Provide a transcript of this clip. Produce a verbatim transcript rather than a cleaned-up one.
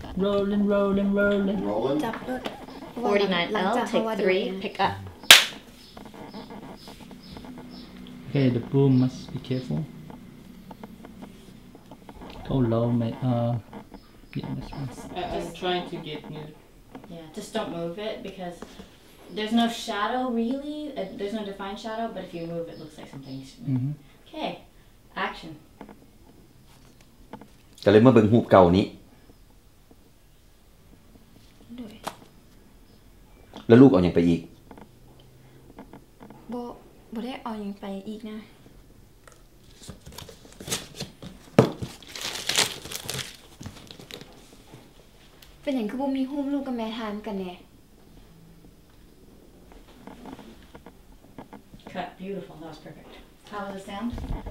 rolling rolling rolling rolling จับรถ forty-nine หลัง L จากเขา take ว่า three ดูเนี่ย pick up okay the boom must be careful go low mate uh yeah that's one I, I'm trying to get new. yeah just don't move it because there's no shadow really uh, there's no defined shadow but if you move it looks like something's mm-hmm. okay action ก็เลยมาเบิ่งรูปเก่านี้ด้วยแล้วลูกเอาอย่างไปอีกบ่บ่ได้เอาหยังไปอีกนะเป็นอย่างคือบ่มีรูปลูกกับแม่ทานกันแน่ cut beautiful that was perfect how does it sound